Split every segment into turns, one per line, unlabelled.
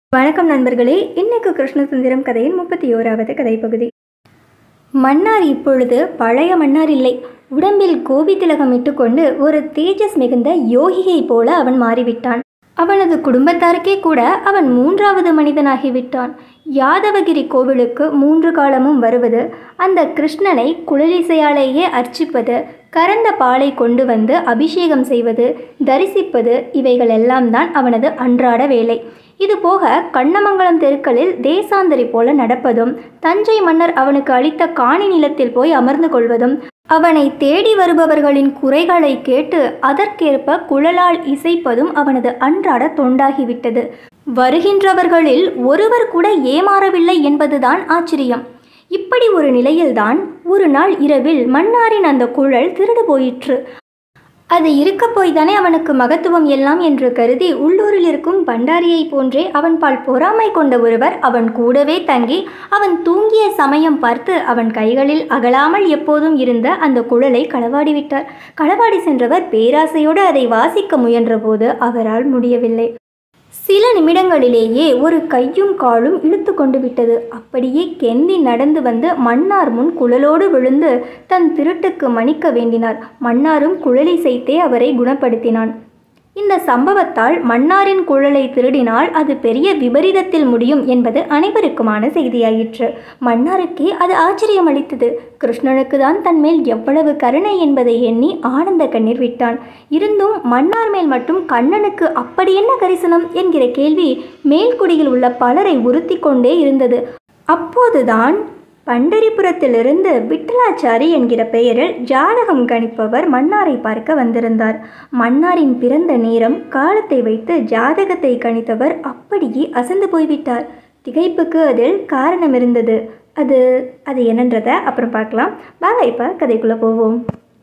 வணக்கம் நண்பர்களே. இன்னைக்கு கிருஷ்ணசுந்தரம் கதையின் 31வது கதைப்பகுதி. மன்னார் இப்பொழுது பழைய மன்னார் இல்லை. உடம்பில் கோபி திலகம் இட்டுக்கொண்டு ஒரு தேஜஸ் மிகுந்த யோகியை போல அவன் மாறிவிட்டான். அவனது குடும்பத்தாருக்கே கூட அவன் 3வது மனிதனாகிவிட்டான். யாதவகிரி கோவிலுக்கு 3 காலமும் வருவது, அந்த கிருஷ்ணனை குழலிசையாலேயே அர்ச்சிப்பது, கறந்த பாலை கொண்டு வந்து அபிஷேகம் செய்வது, தரிசிப்பது, இவைகள் எல்லாம் தான் அவனது அன்றாட வேலை. இதுபோக கண்ணமங்கலம் தெருக்களில் தேசாந்தரி போல நடப்பதும், தஞ்சை மன்னர் அவனுக்கு அளித்த காணி நிலத்தில் போய் அமர்ந்து கொள்வதும், அவனை தேடி வருபவர்களின் குறைகளை கேட்டு அதற்கேற்ப குழலால் இசைப்பதும் அவனது அன்றாட தொண்டாகிவிட்டது. வருகின்றவர்களில் ஒருவர் கூட ஏமாறவில்லை என்பதுதான் ஆச்சரியம். இப்படி ஒரு நிலையில்தான் ஒரு நாள் இரவில் மன்னாரின் அந்த குழல் திருடு போயிற்று. அது இருக்க போய்தானே அவனுக்கு மகத்துவம் எல்லாம் என்று கருதி உள்ளூரில் இருக்கும் பண்டாரியை போன்றே அவன் பால் பொறாமை கொண்ட ஒருவர் அவன் கூடவே தங்கி அவன் தூங்கிய சமயம் பார்த்து அவன் கைகளில் அகலாமல் எப்போதும் இருந்த அந்த குழலை களவாடிவிட்டார். களவாடி சென்றவர் பேராசையோடு அதை வாசிக்க முயன்றபோது அவரால் முடியவில்லை. சில நிமிடங்களிலேயே ஒரு கையும் காலும் இழுத்து கொண்டு விட்டது. அப்படியே கெந்தி நடந்து வந்து மன்னார் முன் குழலோடு விழுந்து தன் திருட்டுக்கு மன்னிக்க வேண்டினார். மன்னாரும் குழலை செய்தே அவரை குணப்படுத்தினான். இந்த சம்பவத்தால் மன்னாரின் குழலை திருடினால் அது பெரிய விபரீதத்தில் முடியும் என்பது அனைவருக்குமான செய்தியாயிற்று. மன்னாருக்கே அது ஆச்சரியமளித்தது. கிருஷ்ணனுக்கு தான் தன் மேல் எவ்வளவு கருணை என்பதை எண்ணி ஆனந்த கண்ணீர் விட்டான். இருந்தும் மன்னார் மேல் மட்டும் கண்ணனுக்கு அப்படி என்ன கரிசனம் என்கிற கேள்வி மேல்குடியில் உள்ள பலரை உறுத்தி கொண்டே இருந்தது. அப்போதுதான் பண்டரிபுரத்திலிருந்து விட்டலாச்சாரி என்கிற பெயரில் ஜாதகம் கணிப்பவர் மன்னாரை பார்க்க வந்திருந்தார். மன்னாரின் பிறந்த நேரம் காலத்தை வைத்து ஜாதகத்தை கணித்தவர் அப்படியே அசந்து போய்விட்டார். திகைப்புக்கு அதில் காரணம் இருந்தது. அது என்னன்றதை அப்புறம் பார்க்கலாம். வாங்க இப்போ கதைக்குள்ளே போவோம்.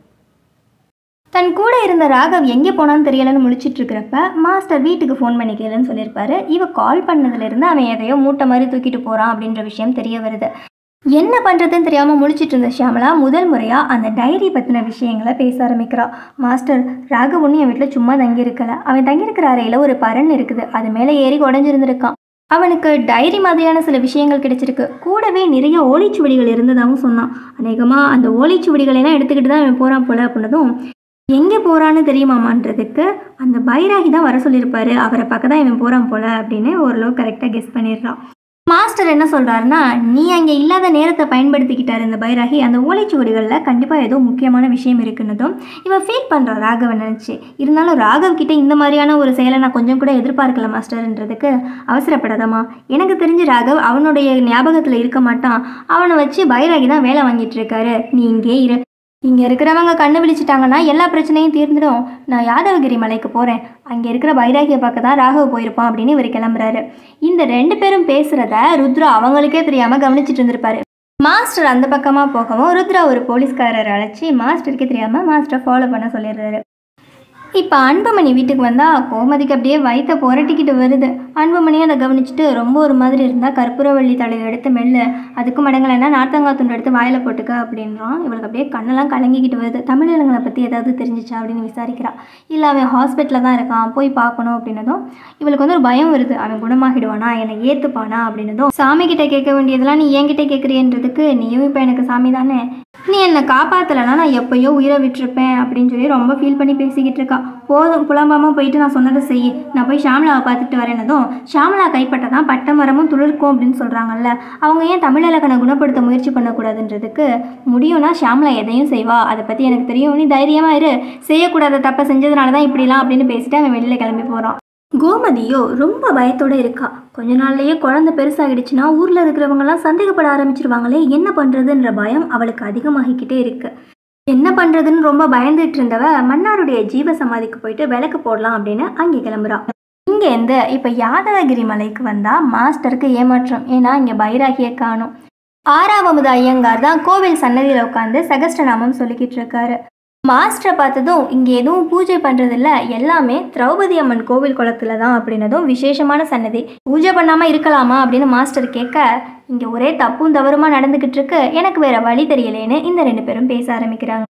தன் கூட இருந்த ராகவ் எங்கே போனான்னு தெரியலன்னு முழிச்சிட்டு இருக்கிறப்ப மாஸ்டர் வீட்டுக்கு ஃபோன் பண்ணி கேளுன்னு சொல்லியிருப்பாரு. இவ கால் பண்ணதுலேருந்து அவன் எதையோ மூட்டை மாதிரி தூக்கிட்டு போகிறான் அப்படின்ற விஷயம் தெரிய வருது. என்ன பண்ணுறதுன்னு தெரியாமல் முழிச்சிட்டு இருந்த ஷியாமலா முதல் முறையாக அந்த டைரி பற்றின விஷயங்களை பேச ஆரம்பிக்கிறா. மாஸ்டர், ராகவ் ஒன்றும் என் வீட்டில் சும்மா தங்கியிருக்கல. அவன் தங்கியிருக்கிற அறையில் ஒரு பரண் இருக்குது. அது மேலே ஏறி உடஞ்சிருந்துருக்கான். அவனுக்கு டைரி மாதிரியான சில விஷயங்கள் கிடைச்சிருக்கு. கூடவே நிறைய ஓலைச்சுவடிகள் இருந்ததாகவும் சொன்னான். அநேகமாக அந்த ஓலைச்சுவடிகளெல்லாம் எடுத்துக்கிட்டு தான் அவன் போகிறான் போல அப்படின்னதும், எங்கே போகிறான்னு தெரியுமாமான்றதுக்கு அந்த பைராகி தான் வர சொல்லியிருப்பாரு, அவரை பார்க்க தான் இவன் போகிறான் போல அப்படின்னு ஓரளவு கரெக்டாக கெஸ் பண்ணிடுறான். மாஸ்டர் என்ன சொல்கிறாருன்னா, நீ அங்கே இல்லாத நேரத்தை பயன்படுத்திக்கிட்டார் இந்த பைராகி. அந்த ஓலைச்சுவடிகளில் கண்டிப்பாக ஏதோ முக்கியமான விஷயம் இருக்குன்னதும் இவன் ஃபீல் பண்ணுறான் ராகவை நினச்சி. இருந்தாலும் ராகவ் கிட்டே இந்த மாதிரியான ஒரு செயலை நான் கொஞ்சம் கூட எதிர்பார்க்கல மாஸ்டர்ன்றதுக்கு, அவசரப்படாதம்மா, எனக்கு தெரிஞ்சு ராகவ் அவனுடைய ஞாபகத்தில் இருக்க மாட்டான். அவனை வச்சு பைராகி தான் வேலை வாங்கிட்டு இருக்காரு. நீ இங்கே இரு. இங்கே இருக்கிறவங்க கண்ணு விழிச்சிட்டாங்கன்னா எல்லா பிரச்சனையும் தீர்ந்துடும். நான் யாதவகிரி மலைக்கு போகிறேன். அங்கே இருக்கிற பைராகியை பார்க்க தான் ராகவ் போயிருப்பான் அப்படின்னு இவர் கிளம்புறாரு. இந்த 2 பேரும் பேசுகிறத ருத்ரா அவங்களுக்கே தெரியாமல் கவனிச்சிட்டு இருந்திருப்பாரு. மாஸ்டர் அந்த பக்கமாக போகவும் ருத்ரா ஒரு போலீஸ்காரரை அழைச்சி மாஸ்டருக்கே தெரியாமல் மாஸ்டரை ஃபாலோ பண்ண சொல்லிடுறாரு. இப்போ அன்புமணி வீட்டுக்கு வந்தால் கோமதிக்கு அப்படியே வயிற்ற புரட்டிக்கிட்டு வருது. அன்புமணியை அதை கவனிச்சுட்டு ரொம்ப ஒரு மாதிரி இருந்தால் கற்பூரவள்ளி தலையை எடுத்து மெல்ல, அதுக்கும் மடங்கலைன்னா நார்த்தங்காய் துண்டு எடுத்து வாயில் போட்டுக்க அப்படின்றான். இவளுக்கு அப்படியே கண்ணெல்லாம் கலங்கிக்கிட்டு வருது. தமிழர்களை பற்றி ஏதாவது தெரிஞ்சிச்சா அப்படின்னு விசாரிக்கிறா. இல்லை, அவன் ஹாஸ்பிட்டலில் தான் இருக்கான், போய் பார்க்கணும் அப்படின்னதும் இவளுக்கு வந்து ஒரு பயம் வருது. அவன் குணமாகிடுவானா, என்னை ஏற்றுப்பானா அப்படின்னதும், சாமிக்கிட்ட கேட்க வேண்டியதெல்லாம் நீ என்கிட்ட கேட்குறியன்றதுக்கு, நீயும் இப்போ எனக்கு சாமி தானே, நீ என்னை காப்பாற்றலைன்னா நான் எப்போயோ உயிரை விட்டுருப்பேன் அப்படின்னு சொல்லி ரொம்ப ஃபீல் பண்ணி பேசிக்கிட்டு இருக்கா. போதும், புலம்பாமல் போயிட்டு நான் சொன்னதை செய்ய, நான் போய் ஷாமலாவை பார்த்துட்டு வரேன்னதும், ஷாமலா கைப்பட்டதான் பட்டை மரமும் துளிர்க்கும் அப்படின்னு சொல்கிறாங்கல்ல, அவங்க ஏன் தமிழகனை குணப்படுத்த முயற்சி பண்ணக்கூடாதுன்றதுக்கு, முடியும்னா ஷாமலா எதையும் செய்வா, அதை பற்றி எனக்கு தெரியும், நீ தைரியமாக இரு, செய்யக்கூடாத தப்பை செஞ்சதுனால தான் இப்படிலாம் அப்படின்னு பேசிட்டு அவன் வெளியில் கிளம்பி போகிறான். கோமதியோ ரொம்ப பயத்தோடு இருக்கா. கொஞ்ச நாள்லேயே குழந்தை பெருசாகிடுச்சுன்னா ஊரில் இருக்கிறவங்கலாம் சந்தேகப்பட ஆரம்பிச்சிருவாங்களே, என்ன பண்ணுறதுன்ற பயம் அவளுக்கு அதிகமாகிக்கிட்டே இருக்கு. என்ன பண்ணுறதுன்னு ரொம்ப பயந்துட்டு இருந்தவ மன்னாருடைய ஜீவ சமாதிக்கு போயிட்டு விளக்கு போடலாம் அப்படின்னு அங்கே கிளம்புறா. இங்கேருந்து இப்போ யாதவகிரி மலைக்கு வந்தால் மாஸ்டருக்கு ஏமாற்றம். ஏன்னா இங்கே பைராகியை காணும். 6வது ஐயங்கார் தான் கோவில் சன்னதியில் உட்காந்து சகஸ்டநாமம் சொல்லிக்கிட்டு இருக்காரு. மாஸ்டரை பார்த்ததும், இங்கே எதுவும் பூஜை பண்ணுறதில்ல, எல்லாமே திரௌபதி அம்மன் கோவில் குளத்தில் தான் அப்படின்னதும், விசேஷமான சன்னதி, பூஜை பண்ணாமல் இருக்கலாமா அப்படின்னு மாஸ்டர் கேட்க, இங்கே ஒரே தப்பும் தவறுமா நடந்துக்கிட்டு இருக்கு, எனக்கு வேறு வழி தெரியலேன்னு இந்த 2 பேரும் பேச ஆரம்பிக்கிறாங்க.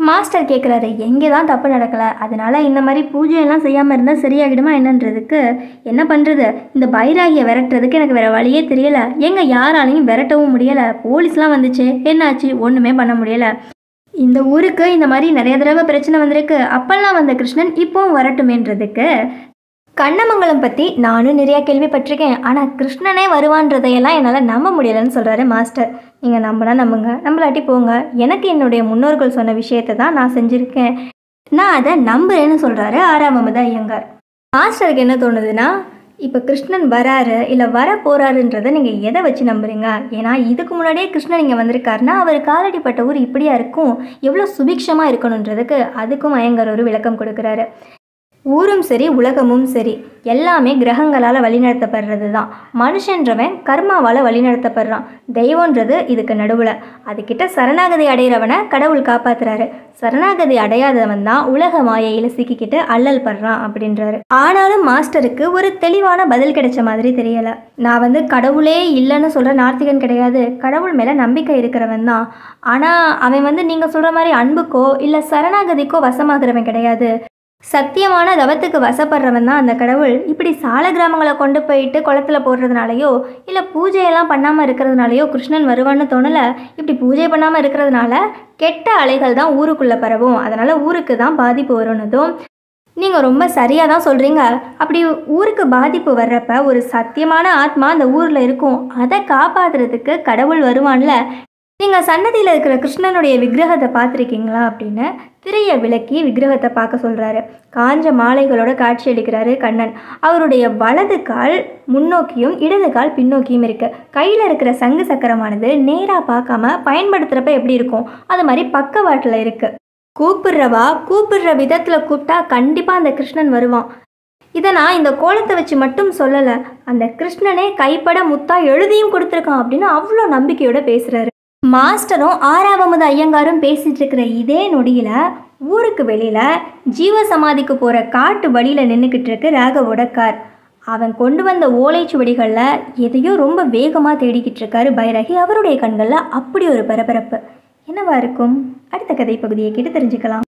மாஸ்டர் கேட்குறாரு, எங்கே தான் தப்பு நடக்கலை, அதனால இந்த மாதிரி பூஜையெல்லாம் செய்யாமல் இருந்தால் சரியாகிடுமா என்னன்றதுக்கு என்ன பண்ணுறது, இந்த பைராகியை விரட்டுறதுக்கு எனக்கு வேறு வழியே தெரியலை, எங்கே யாராலையும் விரட்டவும் முடியலை, போலீஸ்லாம் வந்துச்சு, என்னாச்சு, ஒன்றுமே பண்ண முடியலை, இந்த ஊருக்கு இந்த மாதிரி நிறைய தடவை பிரச்சனை வந்திருக்கு, அப்பெல்லாம் வந்த கிருஷ்ணன் இப்போவும் வரட்டுமேன்றதுக்கு கண்ணமங்கலம் பற்றி நானும் நிறையா கேள்விப்பட்டிருக்கேன், ஆனால் கிருஷ்ணனே வருவான்றதையெல்லாம் என்னால் நம்ப முடியலைன்னு சொல்கிறாரு மாஸ்டர். நீங்கள் நம்பினா நம்புங்க, நம்மளாட்டி போங்க, எனக்கு என்னுடைய முன்னோர்கள் சொன்ன விஷயத்தை தான் நான் செஞ்சுருக்கேன், நான் அதை நம்புறேன்னு சொல்கிறாரு ஆறாவது ஐயங்கார். மாஸ்டருக்கு என்ன தோணுதுன்னா, இப்போ கிருஷ்ணன் வராரு இல்லை வர போகிறாருன்றதை நீங்கள் எதை வச்சு நம்புறீங்க? ஏன்னா இதுக்கு முன்னாடியே கிருஷ்ணன் இங்கே வந்திருக்காருன்னா அவர் காலடிப்பட்ட ஊர் இப்படியா இருக்கும், எவ்வளோ சுபிக்ஷமாக இருக்கணுன்றதுக்கு அதுக்கும் ஐயங்கார் ஒரு விளக்கம் கொடுக்குறாரு. ஊரும் சரி உலகமும் சரி எல்லாமே கிரகங்களால் வழிநடத்தப்படுறது தான். மனுஷன்றவன் கர்மாவால் வழிநடத்தப்படுறான், தெய்வன்றது இதுக்கு நடுவில். அதுக்கிட்ட சரணாகதி அடைகிறவனை கடவுள் காப்பாற்றுறாரு, சரணாகதி அடையாதவன் தான் உலக மாயையில் சிக்கிக்கிட்டு அல்லல் படுறான் அப்படின்றாரு. ஆனாலும் மாஸ்டருக்கு ஒரு தெளிவான பதில் கிடைச்ச மாதிரி தெரியலை. நான் கடவுளே இல்லைன்னு சொல்கிற நார்த்திகன் கிடையாது, கடவுள் மேலே நம்பிக்கை இருக்கிறவன் தான். ஆனால் அவன் நீங்கள் சொல்கிற மாதிரி அன்புக்கோ இல்லை சரணாகதிக்கோ வசமாகிறவன் கிடையாது. சத்தியமான தவத்துக்கு வசப்படுறவன் தான் அந்த கடவுள். இப்படி சால கிராமங்களை கொண்டு போயிட்டு குளத்தில் போடுறதுனாலையோ இல்லை பூஜையெல்லாம் பண்ணாமல் இருக்கிறதுனாலையோ கிருஷ்ணன் வருவான்னு தோணலை. இப்படி பூஜை பண்ணாமல் இருக்கிறதுனால கெட்ட அலைகள் தான் ஊருக்குள்ளே பரவும், அதனால் ஊருக்கு தான் பாதிப்பு வரும்னதும் நீங்கள் ரொம்ப சரியாக தான் சொல்கிறீங்க. அப்படி ஊருக்கு பாதிப்பு வர்றப்ப ஒரு சத்தியமான ஆத்மா அந்த ஊரில் இருக்கும், அதை காப்பாற்றுறதுக்கு கடவுள் வருவான்ல. நீங்கள் சன்னதியில் இருக்கிற கிருஷ்ணனுடைய விக்கிரகத்தை பார்த்துருக்கீங்களா அப்படின்னு திரையை விலக்கி விக்கிரகத்தை பார்க்க சொல்கிறாரு. காஞ்ச மாலைகளோட காட்சி அளிக்கிறாரு கண்ணன். அவருடைய வலது கால் முன்னோக்கியும் இடது கால் பின்னோக்கியும் இருக்குது. கையில் இருக்கிற சங்கு சக்கரமானது நேராக பார்க்காம பயன்படுத்துகிறப்ப எப்படி இருக்கும் அது மாதிரி பக்கவாட்டில் இருக்குது. கூப்பிடுற விதத்தில் கூப்பிட்டா கண்டிப்பாக அந்த கிருஷ்ணன் வருவான். இதை நான் இந்த கோலத்தை வச்சு மட்டும் சொல்லலை, அந்த கிருஷ்ணனே கைப்பட முத்தா எழுதியும் கொடுத்துருக்கான் அப்படின்னு அவ்வளோ நம்பிக்கையோட பேசுகிறாரு. மாஸ்டரும் ஆறாவது ஐயங்காரும் பேசிகிட்டு இருக்கிற இதே நொடியில் ஊருக்கு வெளியில் ஜீவசமாதிக்கு போகிற காட்டு வழியில் நின்றுக்கிட்டு இருக்கு ராகவோட கார். அவன் கொண்டு வந்த ஓலைச்சுவடிகளில் எதையோ ரொம்ப வேகமாக தேடிக்கிட்டு இருக்காரு பைரகி. அவருடைய கண்களில் அப்படி ஒரு பரபரப்பு. என்னவா இருக்கும்? அடுத்த கதை பகுதியை கேட்டு தெரிஞ்சுக்கலாம்.